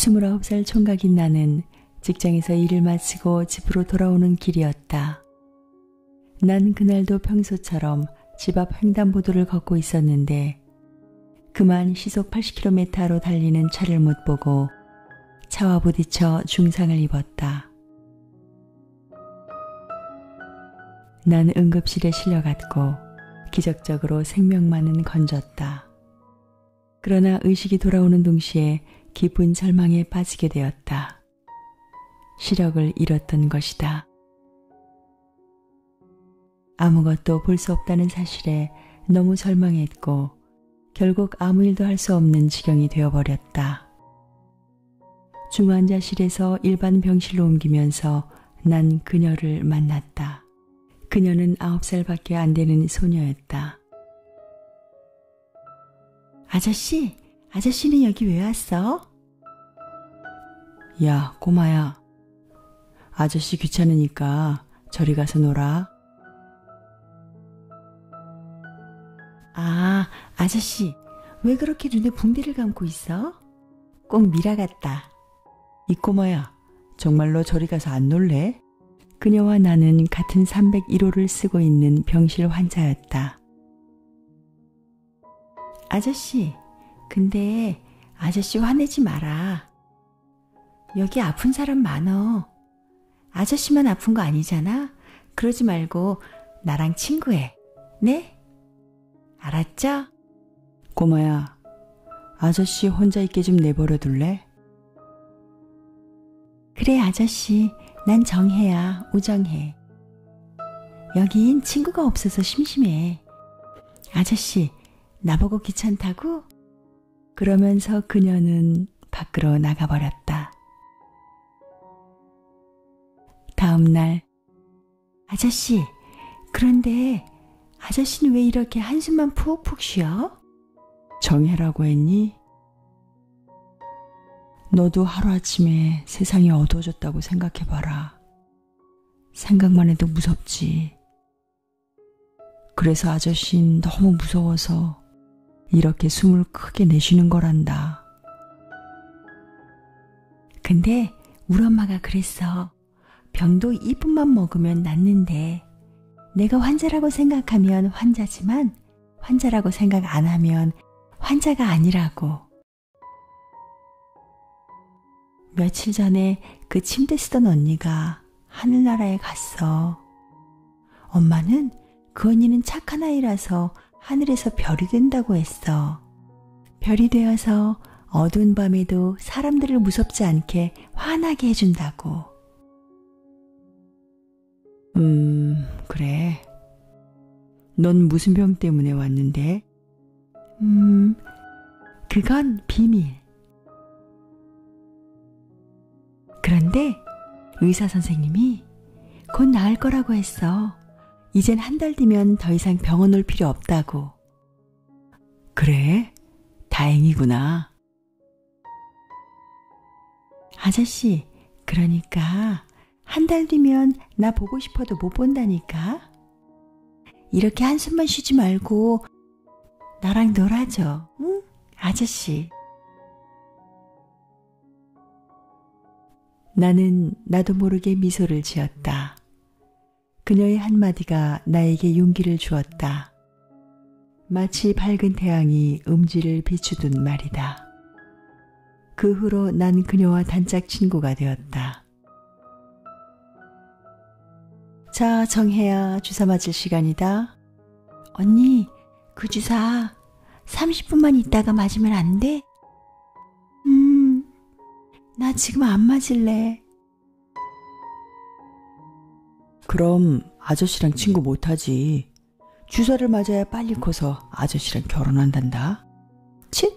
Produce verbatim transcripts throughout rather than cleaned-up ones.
스물아홉 살 총각인 나는 직장에서 일을 마치고 집으로 돌아오는 길이었다. 난 그날도 평소처럼 집 앞 횡단보도를 걷고 있었는데 그만 시속 팔십 킬로미터로 달리는 차를 못 보고 차와 부딪혀 중상을 입었다. 난 응급실에 실려갔고 기적적으로 생명만은 건졌다. 그러나 의식이 돌아오는 동시에 깊은 절망에 빠지게 되었다. 시력을 잃었던 것이다. 아무것도 볼 수 없다는 사실에 너무 절망했고 결국 아무 일도 할 수 없는 지경이 되어버렸다. 중환자실에서 일반 병실로 옮기면서 난 그녀를 만났다. 그녀는 아홉 살밖에 안 되는 소녀였다. 아저씨, 아저씨는 여기 왜 왔어? 야, 꼬마야. 아저씨 귀찮으니까 저리 가서 놀아. 아, 아저씨, 왜 그렇게 눈에 붕대를 감고 있어? 꼭 미라 같다. 이 꼬마야, 정말로 저리 가서 안 놀래? 그녀와 나는 같은 삼백일 호를 쓰고 있는 병실 환자였다. 아저씨, 근데 아저씨 화내지 마라. 여기 아픈 사람 많어. 아저씨만 아픈 거 아니잖아? 그러지 말고 나랑 친구해. 네? 알았죠? 꼬마야, 아저씨 혼자 있게 좀 내버려 둘래? 그래, 아저씨. 난 정혜야, 우정혜. 여긴 친구가 없어서 심심해. 아저씨, 나보고 귀찮다고? 그러면서 그녀는 밖으로 나가버렸다. 다음 날, 아저씨, 그런데 아저씨는 왜 이렇게 한숨만 푹푹 쉬어? 정혜라고 했니? 너도 하루아침에 세상이 어두워졌다고 생각해봐라. 생각만 해도 무섭지. 그래서 아저씨는 너무 무서워서 이렇게 숨을 크게 내쉬는 거란다. 근데 우리 엄마가 그랬어. 병도 이뿐만 먹으면 낫는데 내가 환자라고 생각하면 환자지만 환자라고 생각 안 하면 환자가 아니라고. 며칠 전에 그 침대 쓰던 언니가 하늘나라에 갔어. 엄마는 그 언니는 착한 아이라서 하늘에서 별이 된다고 했어. 별이 되어서 어두운 밤에도 사람들을 무섭지 않게 환하게 해준다고. 음, 그래. 넌 무슨 병 때문에 왔는데? 음, 그건 비밀. 그런데 의사 선생님이 곧 나을 거라고 했어. 이젠 한 달 뒤면 더 이상 병원 올 필요 없다고. 그래? 다행이구나. 아저씨, 그러니까 한 달 뒤면 나 보고 싶어도 못 본다니까. 이렇게 한숨만 쉬지 말고 나랑 놀아줘. 응? 아저씨. 나는 나도 모르게 미소를 지었다. 그녀의 한마디가 나에게 용기를 주었다. 마치 밝은 태양이 음지를 비추듯 말이다. 그 후로 난 그녀와 단짝 친구가 되었다. 자, 정혜야, 주사 맞을 시간이다. 언니, 그 주사 삼십 분만 있다가 맞으면 안 돼? 음, 나 지금 안 맞을래. 그럼 아저씨랑 친구 못하지. 주사를 맞아야 빨리 커서 아저씨랑 결혼한단다. 치?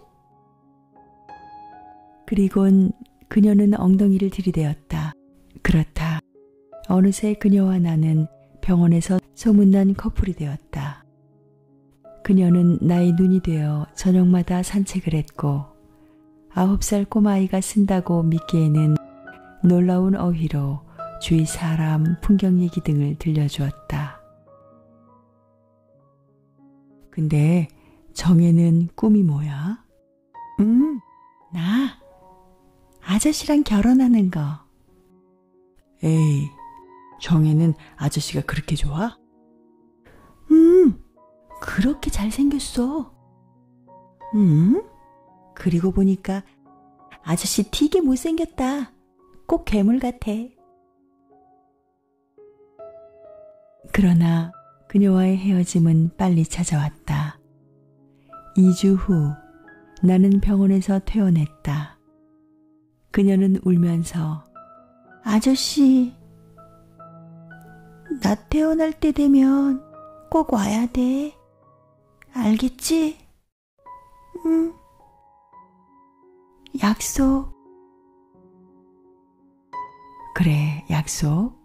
그리곤 그녀는 엉덩이를 들이대었다. 그렇다. 어느새 그녀와 나는 병원에서 소문난 커플이 되었다. 그녀는 나의 눈이 되어 저녁마다 산책을 했고 아홉 살 꼬마아이가 쓴다고 믿기에는 놀라운 어휘로 주위 사람, 풍경 얘기 등을 들려주었다. 근데 정혜는 꿈이 뭐야? 음, 나 아저씨랑 결혼하는 거. 에이, 정혜는 아저씨가 그렇게 좋아? 음, 그렇게 잘생겼어. 음, 그리고 보니까 아저씨 되게 못생겼다. 꼭 괴물 같아. 그러나 그녀와의 헤어짐은 빨리 찾아왔다. 이 주 후 나는 병원에서 퇴원했다. 그녀는 울면서 아저씨, 나 퇴원할 때 되면 꼭 와야 돼. 알겠지? 응. 약속. 그래, 약속.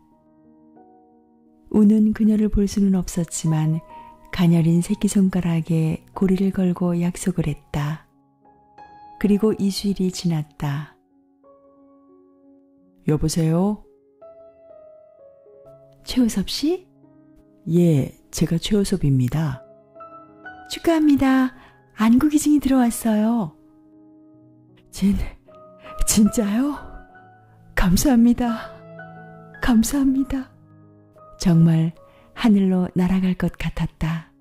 우는 그녀를 볼 수는 없었지만 가녀린 새끼손가락에 고리를 걸고 약속을 했다. 그리고 이주일이 지났다. 여보세요? 최우섭 씨? 예, 제가 최우섭입니다. 축하합니다. 안구기증이 들어왔어요. 진, 진짜요? 감사합니다. 감사합니다. 정말 하늘로 날아갈 것 같았다.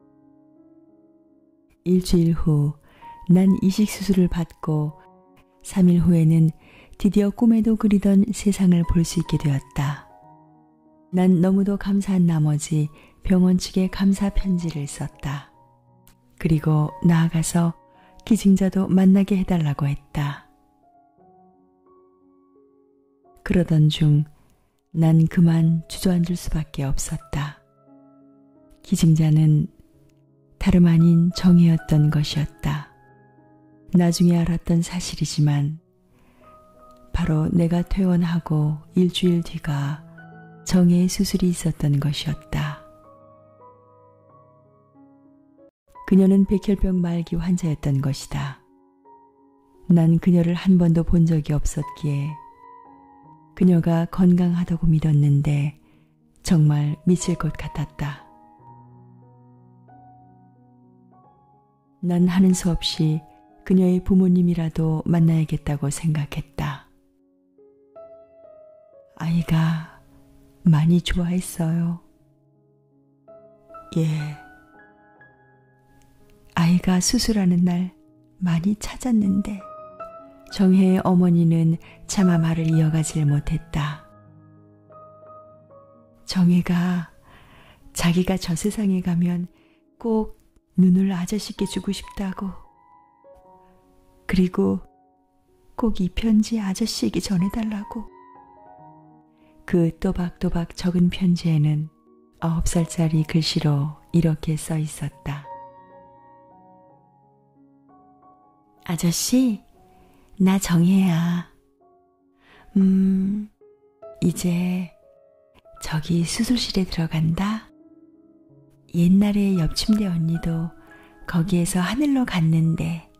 일주일 후 난 이식수술을 받고 삼 일 후에는 드디어 꿈에도 그리던 세상을 볼 수 있게 되었다. 난 너무도 감사한 나머지 병원 측에 감사 편지를 썼다. 그리고 나아가서 기증자도 만나게 해달라고 했다. 그러던 중 난 그만 주저앉을 수밖에 없었다. 기증자는 다름 아닌 정혜였던 것이었다. 나중에 알았던 사실이지만 바로 내가 퇴원하고 일주일 뒤가 정혜의 수술이 있었던 것이었다. 그녀는 백혈병 말기 환자였던 것이다. 난 그녀를 한 번도 본 적이 없었기에 그녀가 건강하다고 믿었는데 정말 미칠 것 같았다. 난 하는 수 없이 그녀의 부모님이라도 만나야겠다고 생각했다. 아이가 많이 좋아했어요. 예. 아이가 수술하는 날 많이 찾았는데 정혜의 어머니는 차마 말을 이어가질 못했다. 정혜가 자기가 저 세상에 가면 꼭 눈을 아저씨께 주고 싶다고. 그리고 꼭 이 편지 아저씨에게 전해달라고. 그 또박또박 적은 편지에는 아홉 살짜리 글씨로 이렇게 써 있었다. 아저씨, 나 정혜야. 음, 이제 저기 수술실에 들어간다. 옛날에 옆 침대 언니도 거기에서 하늘로 갔는데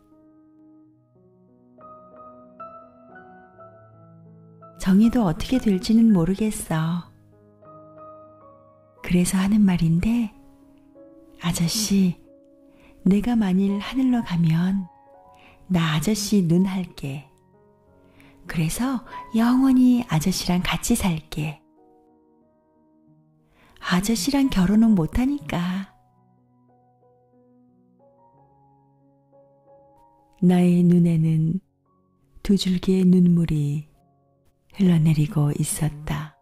정혜도 어떻게 될지는 모르겠어. 그래서 하는 말인데 아저씨, 내가 만일 하늘로 가면 나 아저씨 눈 할게. 그래서 영원히 아저씨랑 같이 살게. 아저씨랑 결혼은 못하니까. 나의 눈에는 두 줄기의 눈물이 흘러내리고 있었다.